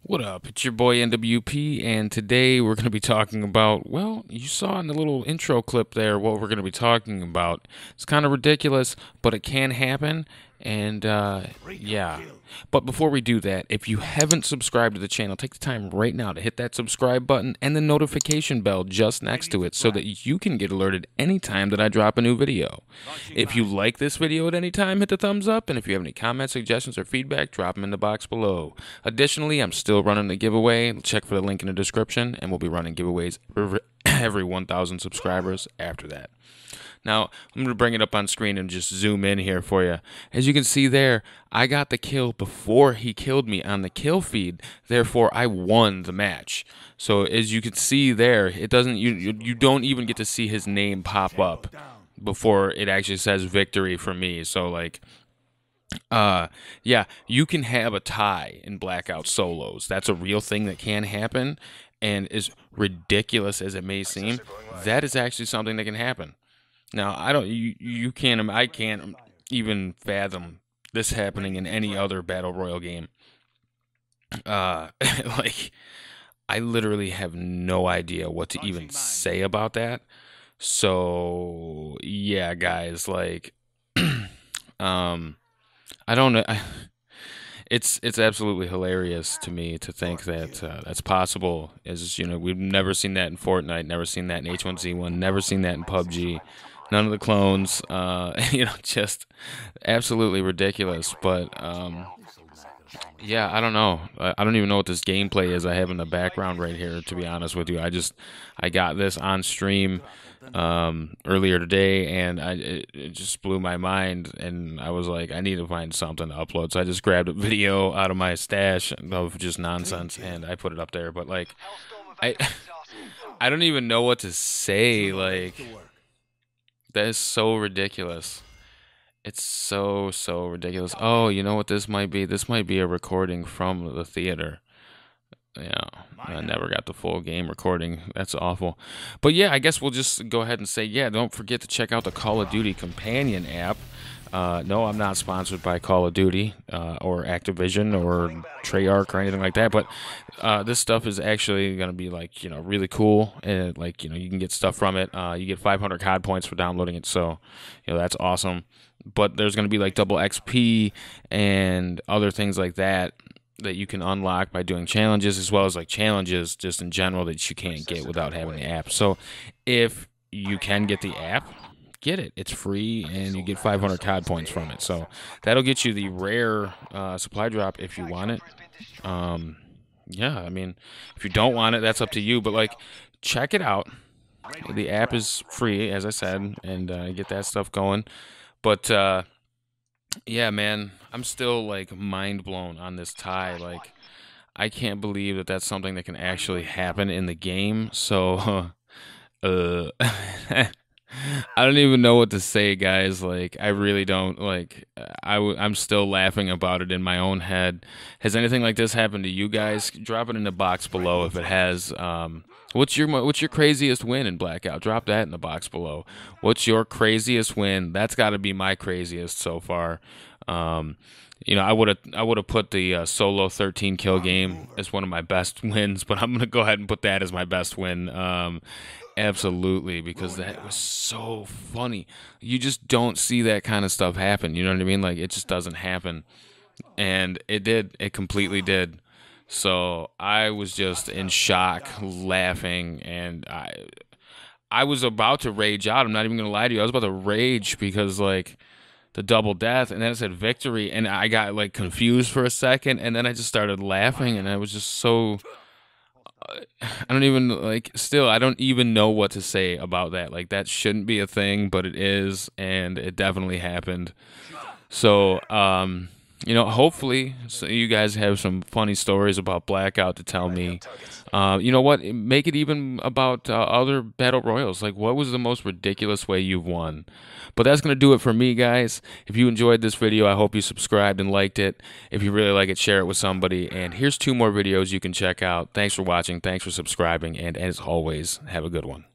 What up? It's your boy NWP, and today we're going to be talking about, well, you saw in the little intro clip there what we're going to be talking about. It's kind of ridiculous, but it can happen, and yeah. But before we do that, if you haven't subscribed to the channel, take the time right now to hit that subscribe button and the notification bell just next to it so that you can get alerted anytime that I drop a new video. If you like this video at any time, hit the thumbs up, and if you have any comments, suggestions, or feedback, drop them in the box below. Additionally, I'm still running the giveaway. Check for the link in the description, and we'll be running giveaways every 1,000 subscribers after that. Now, I'm going to bring it up on screen and just zoom in here for you. As you can see there, I got the kill before he killed me on the kill feed. Therefore, I won the match. So as you can see there, it doesn't you don't even get to see his name pop up before it actually says victory for me. So like yeah, you can have a tie in Blackout solos. That's a real thing that can happen, and as ridiculous as it may seem, that is actually something that can happen. Now, I can't even fathom this happening in any other battle royal game. Like, I literally have no idea what to even say about that. So, yeah, guys, like, I don't know. It's absolutely hilarious to me to think that that's possible. As you know, we've never seen that in Fortnite, never seen that in H1Z1, never seen that in PUBG. None of the clones, just absolutely ridiculous. But yeah, I don't know. I don't even know what this gameplay is I have in the background right here, to be honest with you. I got this on stream earlier today, and it just blew my mind, and I was like, I need to find something to upload. So I just grabbed a video out of my stash of just nonsense, and I put it up there. But like, I I don't even know what to say. Like, that is so ridiculous. It's so ridiculous. Oh, you know what this might be? This might be a recording from the theater. Yeah, I never got the full game recording. That's awful. But yeah, I guess we'll just go ahead and say, yeah, don't forget to check out the Call of Duty Companion app. No, I'm not sponsored by Call of Duty or Activision or Treyarch or anything like that. But this stuff is actually going to be like, really cool. And like, you can get stuff from it. You get 500 COD points for downloading it. So, that's awesome. But there's going to be like double XP and other things like that you can unlock by doing challenges, as well as like challenges just in general that you can't get without having the app. So if you can get the app, get it. It's free, and you get 500 COD points from it. So that'll get you the rare supply drop if you want it. Yeah, I mean, if you don't want it, that's up to you. But like, check it out. The app is free, as I said, and get that stuff going. But yeah, man, I'm still like mind blown on this tie. Like, I can't believe that that's something that can actually happen in the game. So, I don't even know what to say, guys. Like, I really don't. Like, I'm still laughing about it in my own head. Has anything like this happened to you guys? Drop it in the box below if it has. What's your craziest win in Blackout? Drop that in the box below. What's your craziest win? That's got to be my craziest so far. Um, I would have put the solo 13 kill game as one of my best wins, but I'm gonna go ahead and put that as my best win. Absolutely, because that was so funny. You just don't see that kind of stuff happen. You know what I mean? Like, it just doesn't happen, and it did. It completely did. So I was just in shock, laughing, and I was about to rage out. I'm not even gonna lie to you. I was about to rage because like the double death, and then it said victory, and I got like confused for a second, and then I just started laughing, and I was just so. I don't even like. Still, I don't even know what to say about that. Like, that shouldn't be a thing, but it is, and it definitely happened. So, hopefully, so you guys have some funny stories about Blackout to tell me. You know what? Make it even about other battle royals. Like, what was the most ridiculous way you've won? But that's gonna do it for me, guys. If you enjoyed this video, I hope you subscribed and liked it. If you really like it, share it with somebody. And here's 2 more videos you can check out. Thanks for watching. Thanks for subscribing. And as always, have a good one.